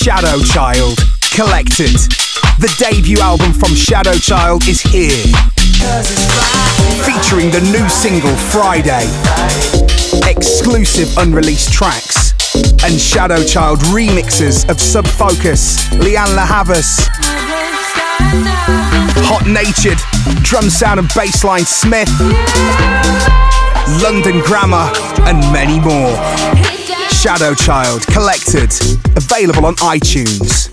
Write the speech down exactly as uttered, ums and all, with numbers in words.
Shadow Child, Collected. The debut album from Shadow Child is here, featuring the new single Friday, exclusive unreleased tracks, and Shadow Child remixes of Sub Focus, Leanne La Havas, Hot Natured, Drum Sound and Bassline Smith, London Grammar, and many more. Shadow Child, Collected, available on iTunes.